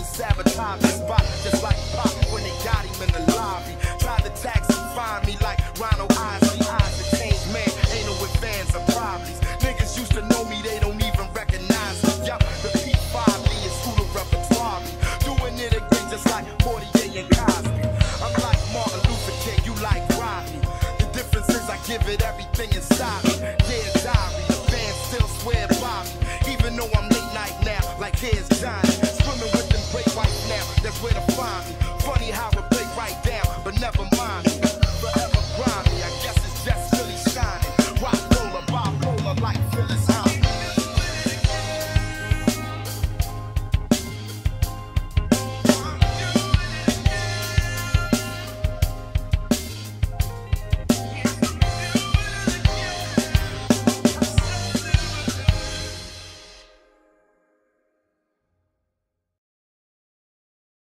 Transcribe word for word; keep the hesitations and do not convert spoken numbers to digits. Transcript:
sabotage the spot, just like Pop when they got him in the lobby. Tried to tax and find me like Ronald Isley. Eyes that change, man, ain't no with fans of problems. Niggas used to know me, they don't even recognize me. Yup, the P five Lee is who the repertoire me. Doing it again just like forty-eight and Cosby. I'm like Martin Luther King, you like Rodney. The difference is I give it everything inside me. Yeah, diary, the fans still swear by me. Even though I'm late night now, like here's Johnny. Swimming with them great whites now, that's where to find me. Funny how it break right down, but never mind me. Forever grind